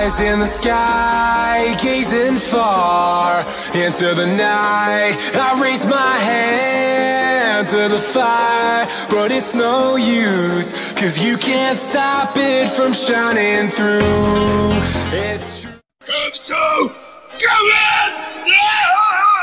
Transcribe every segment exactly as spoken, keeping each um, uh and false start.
eyes in the sky, gazing far into the night. I raise my hand to the fire, but it's no use, cause you can't stop it from shining through. It's true. Come to, come in! Yeah!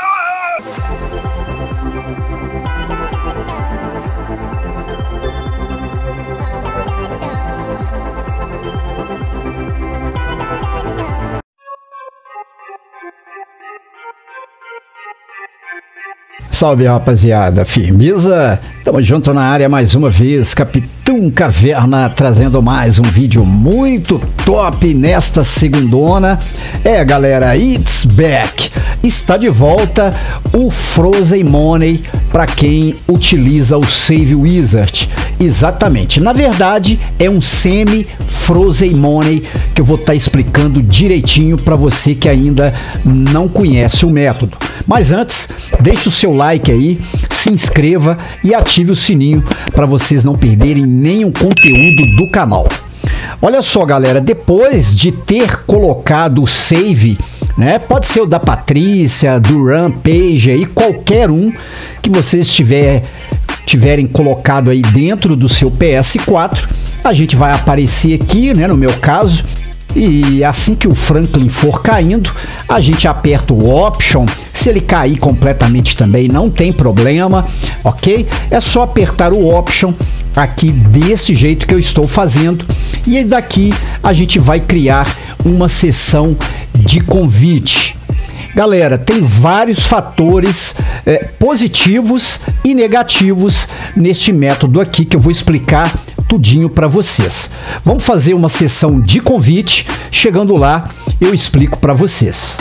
Salve, rapaziada, firmeza? Tamo junto na área mais uma vez, Capitão Caverna trazendo mais um vídeo muito top nesta segundona. É, galera, it's back! Está de volta o Frozen Money para quem utiliza o Save Wizard. Exatamente, na verdade é um semi Frozen Money que eu vou estar explicando direitinho para você que ainda não conhece o método. Mas antes, deixe o seu like aí, se inscreva e ative o sininho para vocês não perderem nenhum conteúdo do canal. Olha só, galera, depois de ter colocado o save, né, pode ser o da Patrícia, do Rampage aí, qualquer um que vocês tiver, tiverem colocado aí dentro do seu P S quatro, a gente vai aparecer aqui, né, no meu caso. E assim que o Franklin for caindo, a gente aperta o Option. Se ele cair completamente também não tem problema, ok? É só apertar o Option aqui desse jeito que eu estou fazendo. E daqui a gente vai criar uma sessão de convite. Galera, tem vários fatores é, positivos e negativos neste método aqui que eu vou explicar tudinho para vocês. Vamos fazer uma sessão de convite. Chegando lá, eu explico para vocês.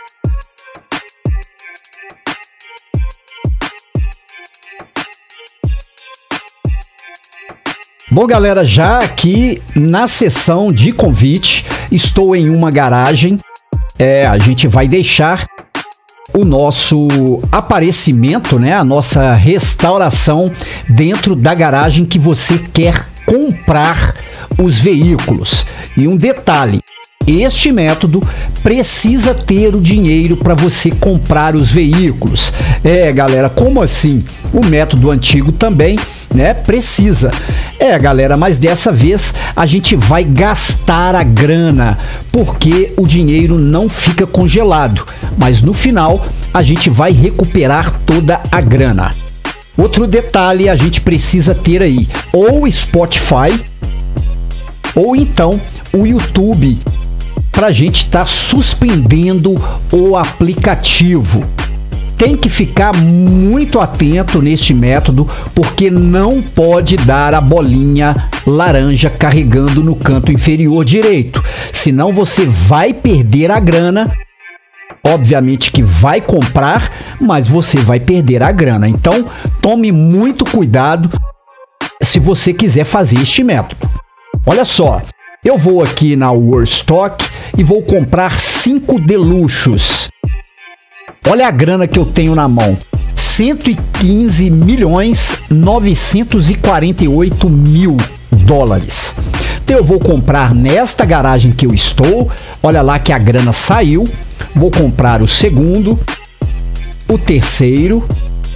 Bom, galera, já aqui na sessão de convite, estou em uma garagem. É, a gente vai deixar o nosso aparecimento, né, a nossa restauração dentro da garagem que você quer comprar os veículos. E um detalhe, este método precisa ter o dinheiro para você comprar os veículos. É, galera, como assim? O método antigo também, né, precisa. É, galera, mas dessa vez a gente vai gastar a grana, porque o dinheiro não fica congelado, mas no final a gente vai recuperar toda a grana. Outro detalhe, a gente precisa ter aí ou Spotify ou então o YouTube para a gente estar tá suspendendo o aplicativo. Tem que ficar muito atento neste método, porque não pode dar a bolinha laranja carregando no canto inferior direito, senão você vai perder a grana. Obviamente que vai comprar, mas você vai perder a grana. Então, tome muito cuidado se você quiser fazer este método. Olha só, eu vou aqui na Warstock e vou comprar cinco deluxos. Olha a grana que eu tenho na mão. cento e quinze milhões novecentos e quarenta e oito mil dólares. Então eu vou comprar nesta garagem que eu estou. Olha lá que a grana saiu. Vou comprar o segundo, o terceiro,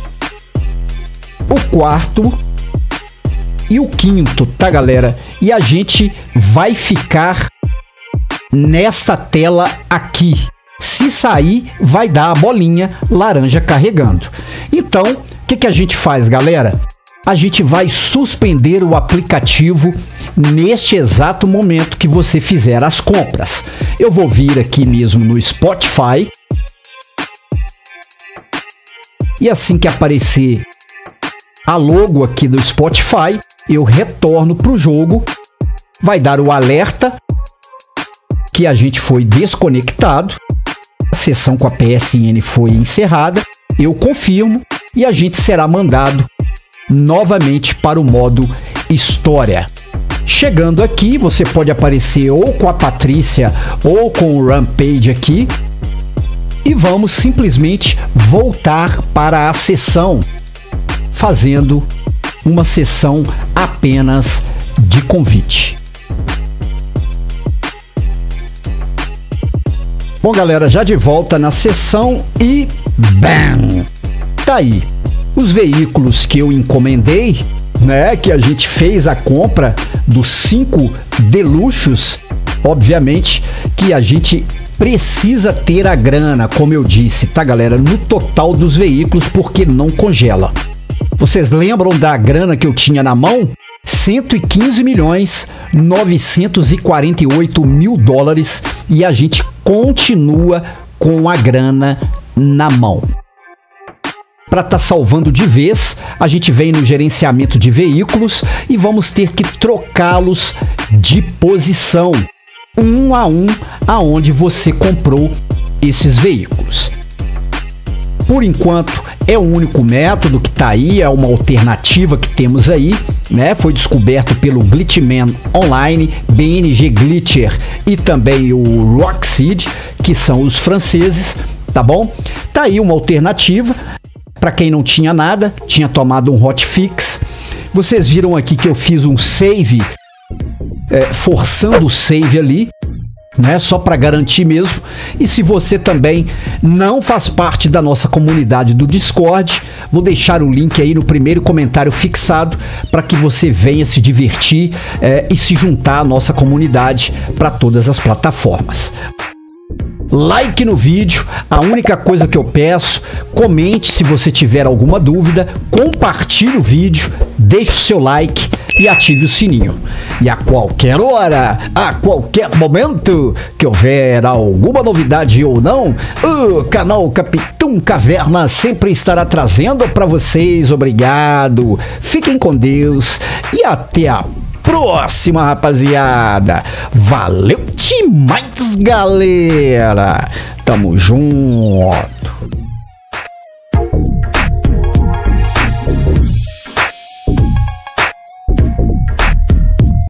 o quarto e o quinto, tá, galera? E a gente vai ficar nessa tela aqui. Se sair, vai dar a bolinha laranja carregando. Então, o que que a gente faz, galera? A gente vai suspender o aplicativo neste exato momento que você fizer as compras. Eu vou vir aqui mesmo no Spotify. E assim que aparecer a logo aqui do Spotify, eu retorno para o jogo. Vai dar o alerta que a gente foi desconectado. A sessão com a P S N foi encerrada. Eu confirmo e a gente será mandado novamente para o modo história. Chegando aqui, você pode aparecer ou com a Patrícia ou com o Rampage aqui. E vamos simplesmente voltar para a sessão, fazendo uma sessão apenas de convite. Bom, galera, já de volta na sessão e bam! Tá aí. Os veículos que eu encomendei, né, que a gente fez a compra dos cinco Deluxos, obviamente que a gente precisa ter a grana, como eu disse, tá, galera, no total dos veículos, porque não congela. Vocês lembram da grana que eu tinha na mão? cento e quinze milhões novecentos e quarenta e oito mil dólares e a gente continua com a grana na mão. Para estar tá salvando de vez, a gente vem no gerenciamento de veículos e vamos ter que trocá-los de posição, um a um, aonde você comprou esses veículos. Por enquanto, é o único método que está aí, é uma alternativa que temos aí, né? Foi descoberto pelo Glitchman Online, B N G Glitcher e também o Rockseed, que são os franceses, tá bom? Tá aí uma alternativa para quem não tinha nada, tinha tomado um hotfix. Vocês viram aqui que eu fiz um save, é, forçando o save ali, né, só para garantir mesmo. E se você também não faz parte da nossa comunidade do Discord, vou deixar o link aí no primeiro comentário fixado para que você venha se divertir é, e se juntar à nossa comunidade para todas as plataformas. Like no vídeo, a única coisa que eu peço, comente se você tiver alguma dúvida, compartilhe o vídeo, deixe o seu like e ative o sininho. E a qualquer hora, a qualquer momento que houver alguma novidade ou não, o canal Capitão Caverna sempre estará trazendo para vocês. Obrigado, fiquem com Deus e até a próxima, rapaziada. Valeu demais, galera. Tamo junto.